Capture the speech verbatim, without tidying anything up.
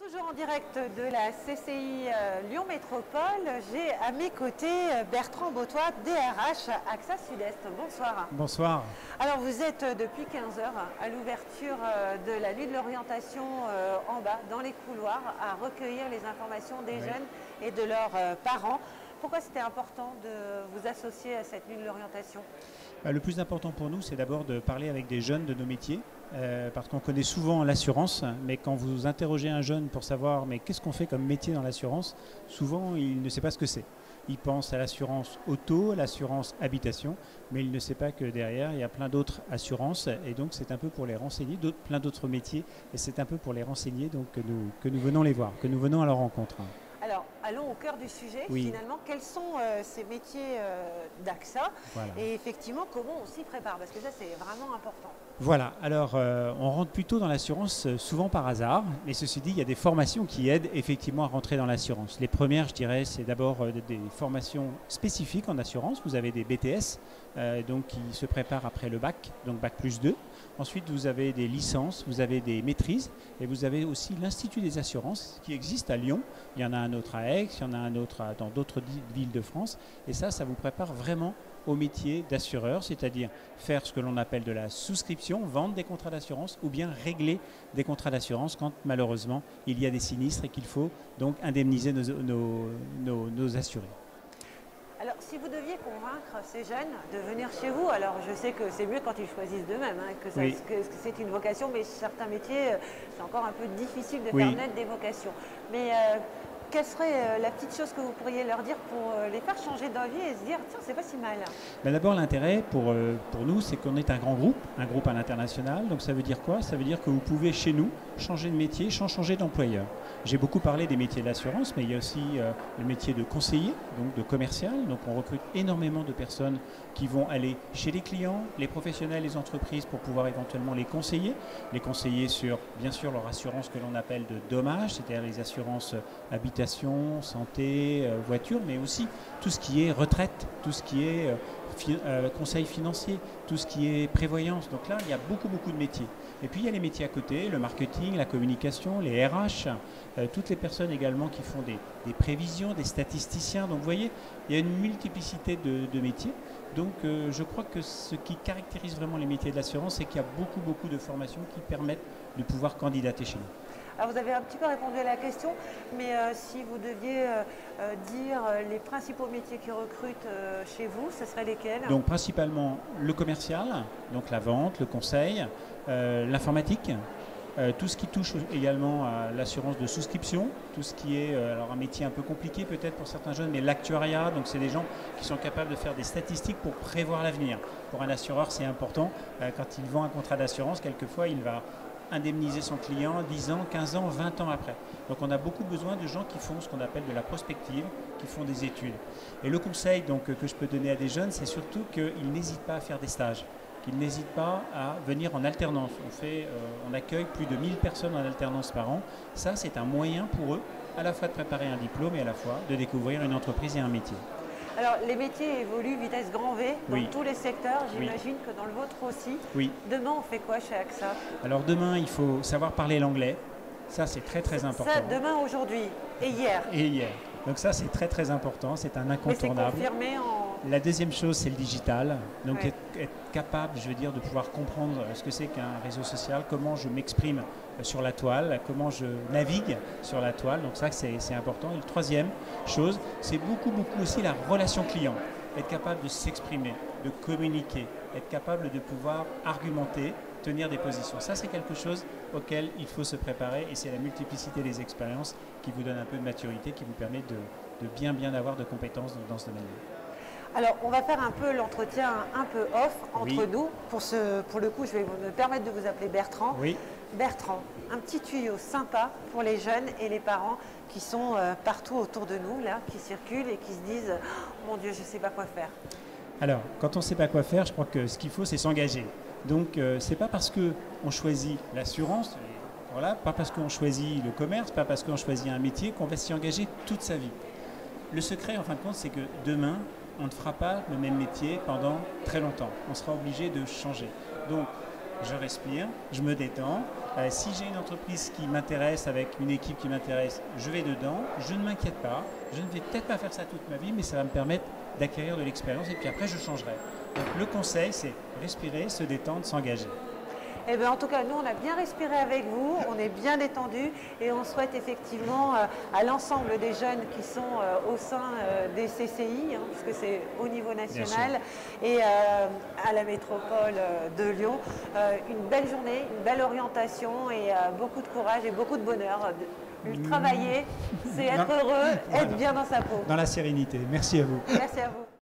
Toujours en direct de la C C I euh, Lyon Métropole, j'ai à mes côtés euh, Bertrand Bautois, D R H AXA Sud-Est. Bonsoir. Bonsoir. Alors vous êtes euh, depuis quinze heures à l'ouverture euh, de la nuit de l'orientation euh, en bas, dans les couloirs, à recueillir les informations des Oui. jeunes et de leurs euh, parents. Pourquoi c'était important de vous associer à cette nuit de l'orientation ? Le plus important pour nous, c'est d'abord de parler avec des jeunes de nos métiers, euh, parce qu'on connaît souvent l'assurance, mais quand vous interrogez un jeune pour savoir mais qu'est-ce qu'on fait comme métier dans l'assurance, souvent il ne sait pas ce que c'est. Il pense à l'assurance auto, à l'assurance habitation, mais il ne sait pas que derrière, il y a plein d'autres assurances, et donc c'est un peu pour les renseigner, d'autres, plein d'autres métiers, et c'est un peu pour les renseigner donc, que, nous, que nous venons les voir, que nous venons à leur rencontre. Alors, allons au cœur du sujet, oui. Finalement, quels sont euh, ces métiers euh, d'AXA voilà. Et effectivement, comment on s'y prépare, parce que ça, c'est vraiment important. Voilà, alors euh, on rentre plutôt dans l'assurance euh, souvent par hasard, mais ceci dit, il y a des formations qui aident effectivement à rentrer dans l'assurance. Les premières, je dirais, c'est d'abord euh, des formations spécifiques en assurance. Vous avez des B T S, euh, donc qui se préparent après le bac, donc bac plus deux. Ensuite, vous avez des licences, vous avez des maîtrises, et vous avez aussi l'Institut des assurances qui existe à Lyon. Il y en a un autre à Aix, il y en a un autre à, dans d'autres villes de France, et ça, ça vous prépare vraiment au métier d'assureur, c'est-à-dire faire ce que l'on appelle de la souscription, vendre des contrats d'assurance ou bien régler des contrats d'assurance quand malheureusement il y a des sinistres et qu'il faut donc indemniser nos, nos, nos, nos assurés. Alors, si vous deviez convaincre ces jeunes de venir chez vous, alors je sais que c'est mieux quand ils choisissent d'eux-mêmes, hein, que, ça, oui. que, que c'est une vocation, mais certains métiers, c'est encore un peu difficile de oui. faire naître des vocations. Mais euh, quelle serait la petite chose que vous pourriez leur dire pour les faire changer d'avis et se dire tiens, c'est pas si mal? Ben d'abord, l'intérêt pour, euh, pour nous, c'est qu'on est un grand groupe, un groupe à l'international. Donc ça veut dire quoi? Ça veut dire que vous pouvez chez nous changer de métier sans changer d'employeur. J'ai beaucoup parlé des métiers de l'assurance, mais il y a aussi euh, le métier de conseiller, donc de commercial. Donc on recrute énormément de personnes qui vont aller chez les clients, les professionnels, les entreprises pour pouvoir éventuellement les conseiller. Les conseiller sur, bien sûr, leur assurance que l'on appelle de dommages, c'est-à-dire les assurances habitation, santé, euh, voiture, mais aussi tout ce qui est retraite, tout ce qui est euh, fi euh, conseil financier, tout ce qui est prévoyance. Donc là, il y a beaucoup, beaucoup de métiers. Et puis, il y a les métiers à côté, le marketing, la communication, les R H, euh, toutes les personnes également qui font des, des prévisions, des statisticiens. Donc, vous voyez, il y a une multiplicité de, de métiers. Donc, euh, je crois que ce qui caractérise vraiment les métiers de l'assurance, c'est qu'il y a beaucoup, beaucoup de formations qui permettent de pouvoir candidater chez nous. Alors vous avez un petit peu répondu à la question, mais euh, si vous deviez euh, euh, dire les principaux métiers qui recrutent euh, chez vous, ce seraient lesquels? Donc principalement le commercial, donc la vente, le conseil, euh, l'informatique, euh, tout ce qui touche également à l'assurance de souscription, tout ce qui est euh, alors un métier un peu compliqué peut-être pour certains jeunes, mais l'actuariat, donc c'est des gens qui sont capables de faire des statistiques pour prévoir l'avenir. Pour un assureur, c'est important, euh, quand il vend un contrat d'assurance, quelquefois il va indemniser son client dix ans, quinze ans, vingt ans après. Donc on a beaucoup besoin de gens qui font ce qu'on appelle de la prospective, qui font des études. Et le conseil donc, que je peux donner à des jeunes, c'est surtout qu'ils n'hésitent pas à faire des stages, qu'ils n'hésitent pas à venir en alternance. On, fait, euh, on accueille plus de mille personnes en alternance par an. Ça, c'est un moyen pour eux à la fois de préparer un diplôme et à la fois de découvrir une entreprise et un métier. Alors, les métiers évoluent vitesse grand V dans oui. tous les secteurs. J'imagine oui. que dans le vôtre aussi. Oui. Demain, on fait quoi chez AXA? Alors, demain, il faut savoir parler l'anglais. Ça, c'est très, très important. Ça, demain, aujourd'hui et hier. Et hier. Donc ça, c'est très, très important. C'est un incontournable. Mais c'est confirmé en... La deuxième chose, c'est le digital. Donc ouais. être, être capable, je veux dire, de pouvoir comprendre ce que c'est qu'un réseau social, comment je m'exprime sur la toile, comment je navigue sur la toile. Donc ça, c'est important. Et la troisième chose, c'est beaucoup, beaucoup aussi la relation client. Être capable de s'exprimer, de communiquer, être capable de pouvoir argumenter, tenir des positions. Ça, c'est quelque chose auquel il faut se préparer et c'est la multiplicité des expériences qui vous donne un peu de maturité, qui vous permet de, de bien, bien avoir de compétences dans, dans ce domaine-là. Alors, on va faire un peu l'entretien un peu off entre oui. nous. Pour, ce, pour le coup, je vais me permettre de vous appeler Bertrand. Oui. Bertrand, un petit tuyau sympa pour les jeunes et les parents qui sont euh, partout autour de nous, là, qui circulent et qui se disent oh, « Mon Dieu, je ne sais pas quoi faire ». Alors, quand on ne sait pas quoi faire, je crois que ce qu'il faut, c'est s'engager. Donc, euh, ce n'est pas parce qu'on choisit l'assurance, voilà, pas parce qu'on choisit le commerce, pas parce qu'on choisit un métier qu'on va s'y engager toute sa vie. Le secret, en fin de compte, c'est que demain, on ne fera pas le même métier pendant très longtemps. On sera obligé de changer. Donc, je respire, je me détends. Euh, si j'ai une entreprise qui m'intéresse, avec une équipe qui m'intéresse, je vais dedans, je ne m'inquiète pas. Je ne vais peut-être pas faire ça toute ma vie, mais ça va me permettre d'acquérir de l'expérience et puis après je changerai. Donc le conseil, c'est respirer, se détendre, s'engager. Eh bien, en tout cas, nous, on a bien respiré avec vous, on est bien détendu et on souhaite effectivement euh, à l'ensemble des jeunes qui sont euh, au sein euh, des C C I, hein, puisque c'est au niveau national, et euh, à la métropole euh, de Lyon, euh, une belle journée, une belle orientation et euh, beaucoup de courage et beaucoup de bonheur. Mmh. Travailler, c'est être heureux, être bien dans sa peau. Dans la sérénité. Merci à vous. Merci à vous.